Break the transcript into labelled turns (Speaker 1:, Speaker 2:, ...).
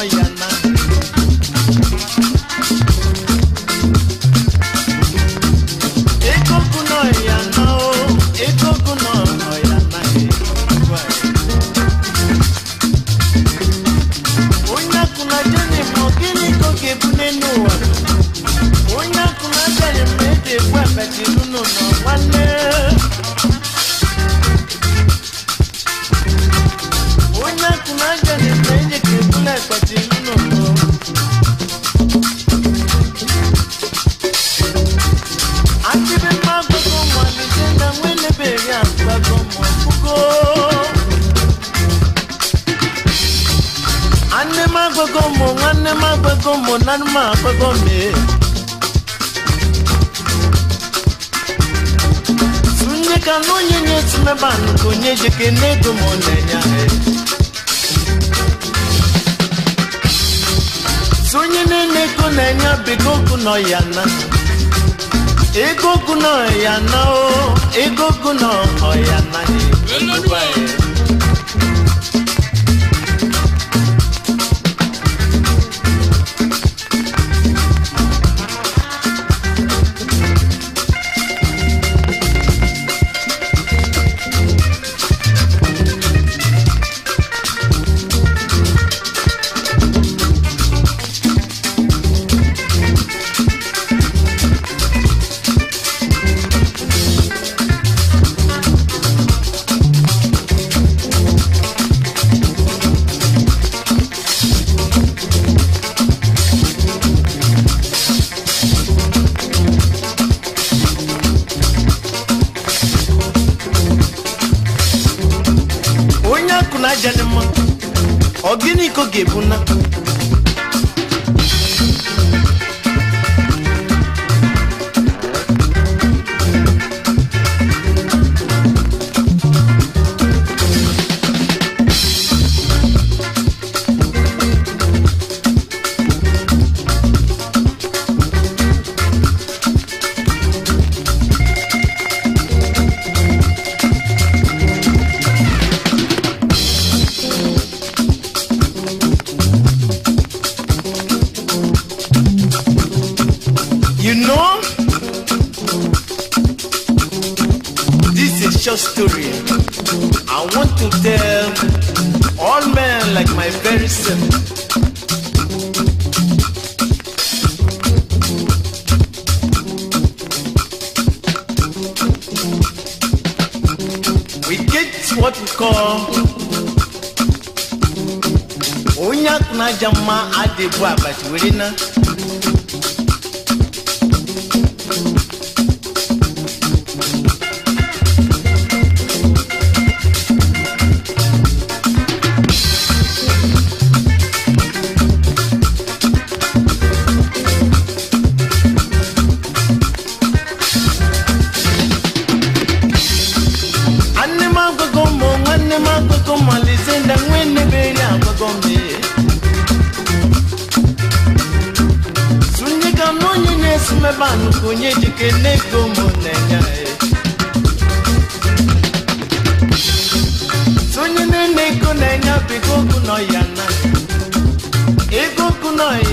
Speaker 1: yana. Ego kuno yana o, ego kuno yana. Onya kuna jeni mogini koke bunenu wa. Onya kuna jeni mete kwa peti nuno no wane. Onya kuna jeni mete kebule peti nuno no. Ati be magogo mwani jenda mwene beya mbago mwafugo. Ane magogo mo, nane magogo me. Sunye kano nyenye tume banu konye jeke nego mo nenya he. Sunye nene konenya bigo kuno yana. Ego kuno yana o, ego kuno yana he. Ogini ko gebuna. Story. I want to tell all men like my very self. We get what we call Onyak na jama adebwa but wirina. Mebanu konye jike nego mo nenya e. Sonye ne nego nenya bigo kuno yana. Ego kuno